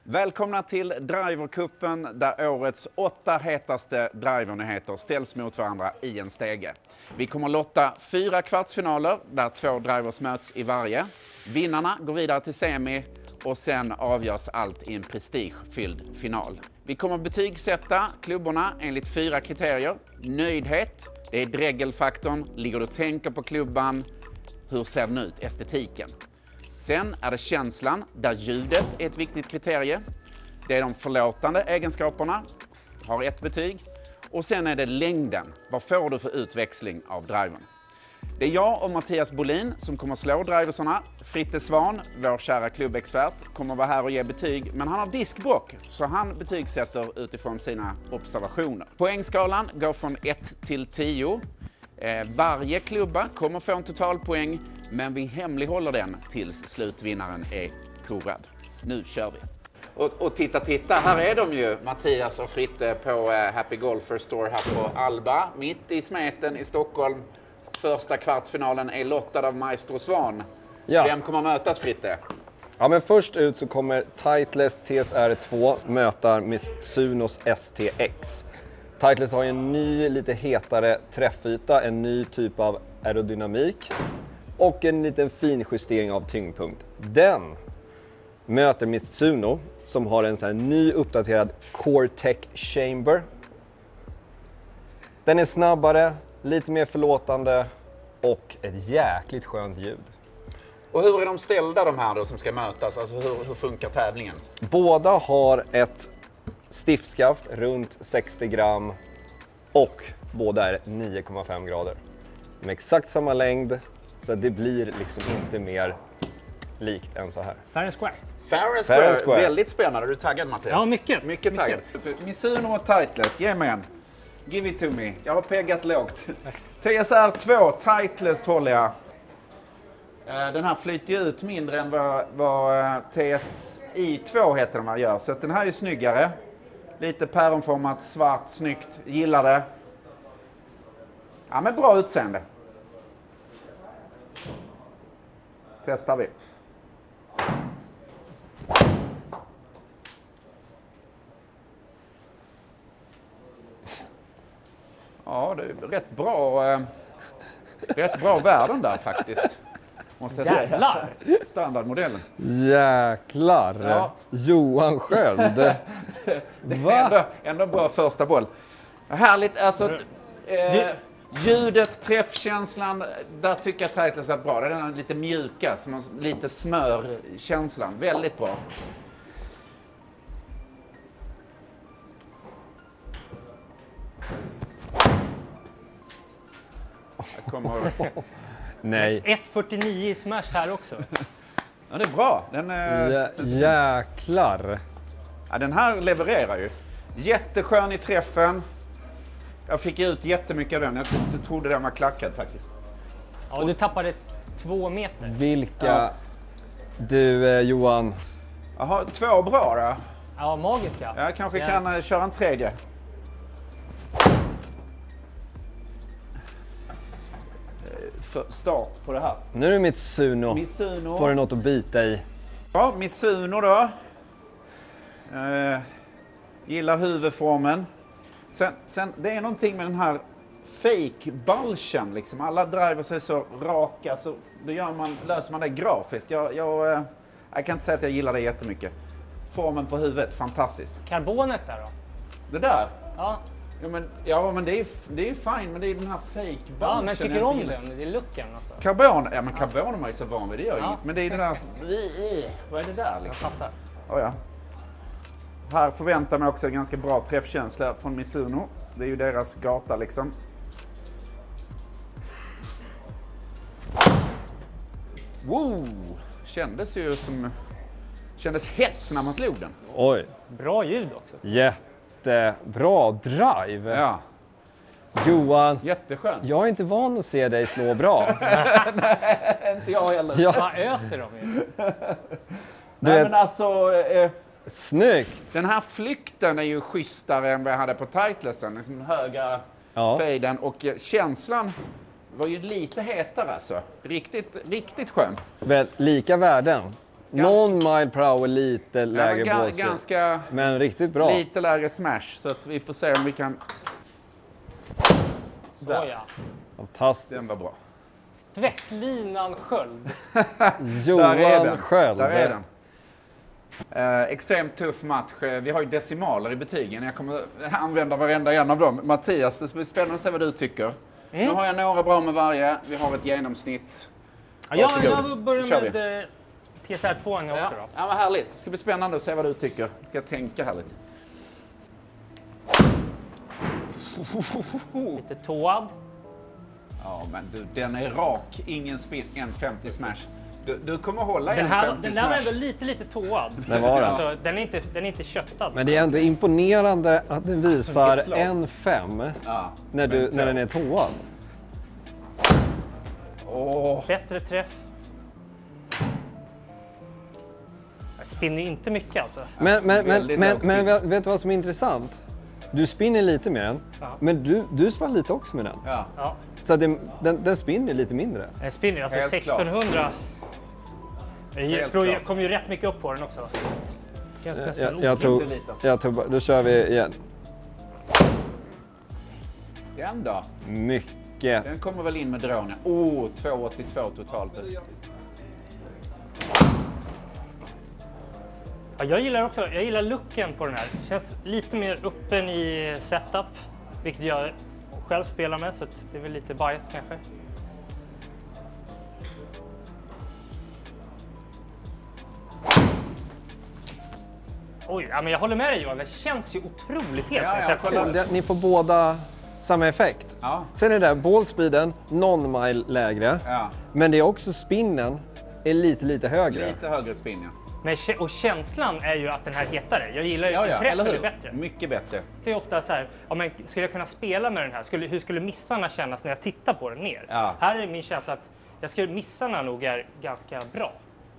Välkomna till Drivercupen där årets 8 hetaste drivernyheter ställs mot varandra i en stege. Vi kommer lotta 4 kvartsfinaler där 2 drivers möts i varje. Vinnarna går vidare till semi och sen avgörs allt i en prestigefylld final. Vi kommer betygsätta klubborna enligt 4 kriterier. Nöjdhet, det är dregelfaktorn, ligger du och tänker på klubban, hur ser den ut, estetiken. Sen är det känslan, där ljudet är ett viktigt kriterie. Det är de förlåtande egenskaperna, har 1 betyg. Och sen är det längden, vad får du för utväxling av drivern? Det är jag och Mattias Bolin som kommer slå driversarna. Fritte Svan, vår kära klubbexpert, kommer vara här och ge betyg. Men han har diskbråck, så han betygsätter utifrån sina observationer. Poängskalan går från 1 till 10. Varje klubba kommer få en totalpoäng, men vi hemlighåller den tills slutvinnaren är korad. Nu kör vi! Och titta, här är de ju, Mattias och Fritte på Happy Golfer Store här på Alba, mitt i smeten i Stockholm. Första kvartsfinalen är lottad av Maestro Svan. Ja. Vem kommer mötas, Fritte? Ja, men först ut så kommer Titleist TSR2 möta Mitsunos STX. Titleist har en ny, lite hetare träffyta, en ny typ av aerodynamik och en liten fin justering av tyngdpunkt. Den möter Mitsuno som har en sån här ny uppdaterad Core-Tech Chamber. Den är snabbare, lite mer förlåtande och ett jäkligt skönt ljud. Och hur är de ställda de här då som ska mötas? Alltså hur funkar tävlingen? Båda har ett stiftskaft runt 60 gram och båda är 9,5 grader. Med exakt samma längd så det blir liksom inte mer likt än så här. Fair and square. Fair and square. Väldigt spännande. Är du taggad, Mattias? Ja, mycket taggad. Mizuno och Titleist, ge mig en. Give it to me. Jag har peggat lågt. TSR2, Titleist håller jag. Den här flyter ju ut mindre än vad TSI2 heter de här gör. Så att den här är snyggare. Lite päronformat, svart, snyggt. Gillar det. Ja, men bra utseende. Testar vi. Ja, det är rätt bra värden där faktiskt. Måste jag Jävlar! Säga. Standardmodellen. Jäklar! Ja. Johan Sköld! Det är ändå bra första boll. Härligt, alltså... ljudet, träffkänslan, där tycker jag Titleist är bra. Det är den lite mjuka, som lite smörkänslan. Väldigt bra. Jag kommer... Nej. 1,49 i smash här också. Ja, det är bra. Jäklar! Ja, den här levererar ju. Jätteskön i träffen. Jag fick ut jättemycket av den. Jag trodde den var klackad faktiskt. Ja, du tappade 2 meter. Vilka... Du, Johan. Jaha, 2 bra då. Ja, magiska. Jag kanske kan köra en tredje. För start på det här. Nu är det Mitsuno. Får du något att bita i? Ja, Mitsuno då. Gillar huvudformen. Sen, det är någonting med den här fake-balchen liksom. Alla drivers är så raka, så då löser man det grafiskt. Jag kan inte säga att jag gillar det jättemycket. Formen på huvudet, fantastiskt. Karbonet där då? Det där? Ja. Men det är ju fine, men det är den här fake-balchen. Ja, men tycker du om den? Det är looken alltså. Karbon, ja men karbon är man ju så van vid, det gör ju inget. Men det är det där, vad är det där liksom? Jag fattar. Oh, ja. Här förväntar mig också en ganska bra träffkänsla från Mizuno. Det är ju deras gata liksom. Wow! Kändes ju som... Kändes hett när man slog den. Oj. Bra ljud också. Jättebra drive. Ja. Johan. Jätteskön. Jag är inte van att se dig slå bra. Nej, inte jag heller. Ja. Vad öser de ju? Nej, men alltså... Snyggt! Den här flykten är ju schysstare än vad jag hade på Titleisten. Liksom höga fejden. Och känslan var ju lite hetare alltså. Riktigt skön. Väl, lika värden. Någon mile per hour, lite lägre ballspeed. Ganska Men riktigt bra. lite lägre smash, så att vi får se om vi kan... Så ja. Fantastiskt. Den var bra. Tvättlinan Sköld. Johan Sköld. Där är den. Extremt tuff match. Vi har ju decimaler i betygen. Jag kommer använda varenda en av dem. Mattias, det blir spännande att se vad du tycker. Nu har jag några bra med varje. Vi har ett genomsnitt. Ja, jag börjar med TSR2 också då. Ja, vad härligt. Det ska bli spännande att se vad du tycker. Jag ska tänka här lite. Lite tåad. Ja, men du, den är rak. Ingen spin, 1,50 smash. Du kommer hålla Den 1,50 där smash. var ändå lite tåad. Det var den. Alltså, den är inte köttad. Men det är ändå imponerande att den visar vilket slag. 1,5 Ja, när den är tåad. Bättre träff. Jag spinner inte mycket alltså. Men vet du vad som är intressant? Du spinner lite med den, men du spann lite också med den. Ja. Så den spinner lite mindre. Den spinner alltså Helt 1600. Helt Jag klart. kom ju rätt mycket upp på den också. Känns nästan Jag tog, då kör vi igen. Den då? Mycket. Den kommer väl in med drone. 2,82 totalt. Ja, jag gillar looken på den här. Känns lite mer öppen i setup, vilket jag själv spelar med, så det är väl lite bias kanske. Oj, ja, men jag håller med dig Johan, det känns ju otroligt helt. Ni får båda samma effekt. Ja. Sen är det ballspeeden någon mile lägre, Ja. men det är också spinnen är lite högre. Lite högre spin, ja. Och känslan är ju att den här är hetare. Jag gillar ju Ja, träffen eller är hur? bättre. Mycket bättre. Det är ofta så här, ja, men skulle jag kunna spela med den här? Hur skulle missarna kännas när jag tittar på den ner? Ja. Här är min känsla att missarna nog är ganska bra.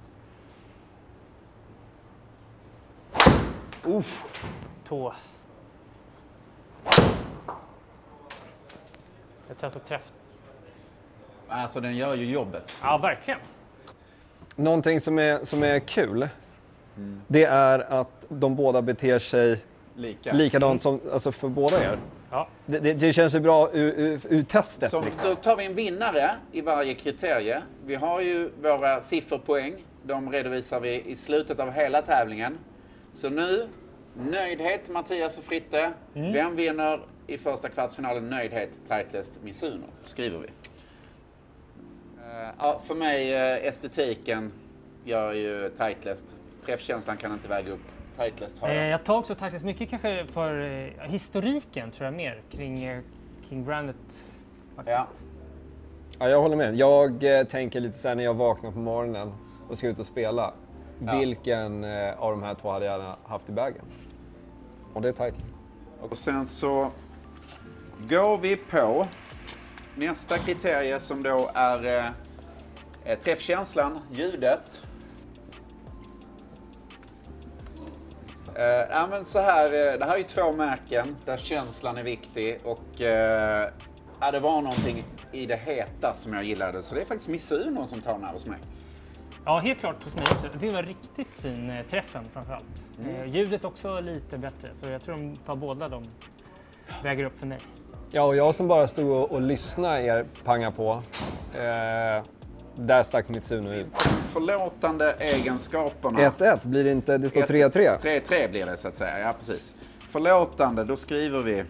Tå. Jag tar alltså träff. Alltså den gör ju jobbet. Ja, verkligen. Någonting som är kul, det är att de båda beter sig likadant som alltså för båda er. Ja. Det känns ju bra ur testet. Då tar vi en vinnare i varje kriterie. Vi har ju våra sifferpoäng. De redovisar vi i slutet av hela tävlingen. Så nu, nöjdhet Mattias och Fritte. Vem vinner i första kvartsfinalen? Nöjdhet, Titleist, Mizuno, skriver vi. Ja, för mig, estetiken gör ju Titleist. Träffkänslan kan inte väga upp. Titleist har jag. Jag tar också Titleist mycket kanske för historiken, tror jag mer, kring brandet faktiskt. Ja. Ja, jag håller med. Jag tänker lite så här när jag vaknar på morgonen och ska ut och spela. Vilken av de här två hade jag gärna haft i bagen? Och det är Titleist. Och sen så går vi på nästa kriterie som då är träffkänslan, ljudet. Ja, men så här, det här är ju två märken där känslan är viktig och det var någonting i det heta som jag gillade, så det är faktiskt Mizuno som tar den här hos mig. Ja, helt klart hos mig också. Det var riktigt fin träffen framförallt. Ljudet också lite bättre, så jag tror de tar båda de väger upp för mig. Ja, och jag som bara stod och lyssnade er panga på, där stack Mizuno ut. Förlåtande egenskaperna. 1-1 blir det inte, det står 3-3. 3-3 blir det så att säga, ja precis. Förlåtande, då skriver vi.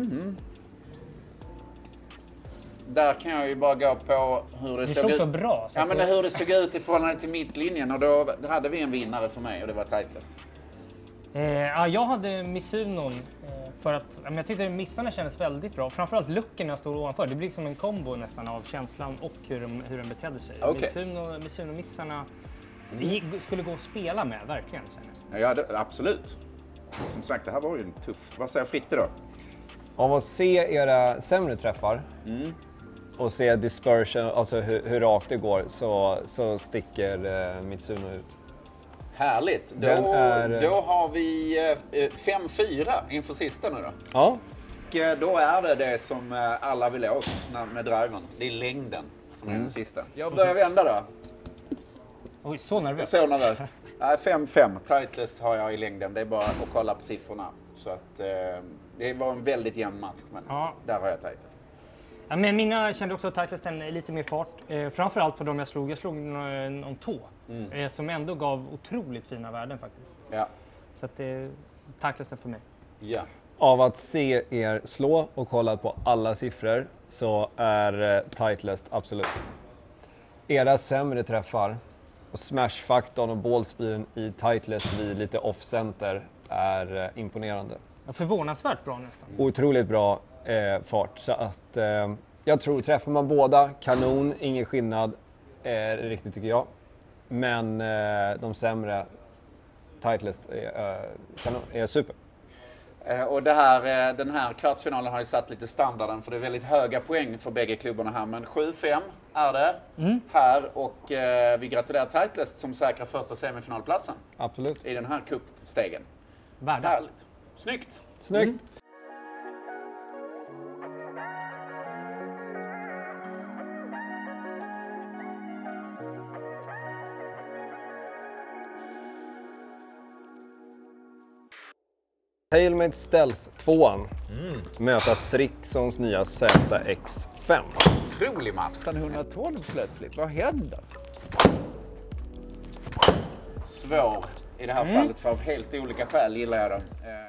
Där kan jag ju bara gå på hur det såg ut. så bra. Så Ja, men hur det såg ut i förhållande till mittlinjen, och då hade vi en vinnare för mig och det var Titleist. Ja, jag hade Mizunon för att jag tyckte missarna kändes väldigt bra. Framförallt looken när jag stod ovanför. Det blir som en kombo nästan av känslan och hur den betedde sig. Okay. Mizuno-missarna skulle gå att spela med, verkligen. Ja, absolut. Som sagt, det här var ju en tuff. Vad säger Fritte då? Av att se era sämre träffar och se dispersion, alltså hur rakt det går, så sticker Mizuno ut. Härligt. Då har vi 5-4 inför sista nu då. Ja. Och då är det som alla vill åt med drivern. Det är längden som är den sista. Jag börjar vända då. Oj, så nervös. Så nervöst. 5-5. Titleist har jag i längden. Det är bara att kolla på siffrorna. Så att det var en väldigt jämn match. Men där har jag Titleist. Ja, men mina kände också att Titleisten lite mer fart. Framförallt på dem jag slog. Jag slog någon tå. Som ändå gav otroligt fina värden faktiskt. Ja. Så att det är Titleisten för mig. Ja. Av att se er slå och kolla på alla siffror så är Titleist absolut. Era sämre träffar och smashfaktorn och ballspeeden i Titleist vid lite off-center är imponerande. Ja, förvånansvärt bra nästan. Otroligt bra fart. Så att jag tror, träffar man båda, kanon, ingen skillnad riktigt tycker jag. Men de sämre Titleist är super. Och den här kvartsfinalen har ju satt lite standarden för det är väldigt höga poäng för bägge klubbarna här. Men 7-5 är det här och vi gratulerar Titleist som säkrar första semifinalplatsen. Absolut. I den här cupstegen. Värda. Härligt. Snyggt! Snyggt! Tailmate Stealth 2 möta Srixons nya ZX5. Otrolig match. 112 plötsligt. Vad händer? Svår i det här fallet för av helt olika skäl gillar jag dem.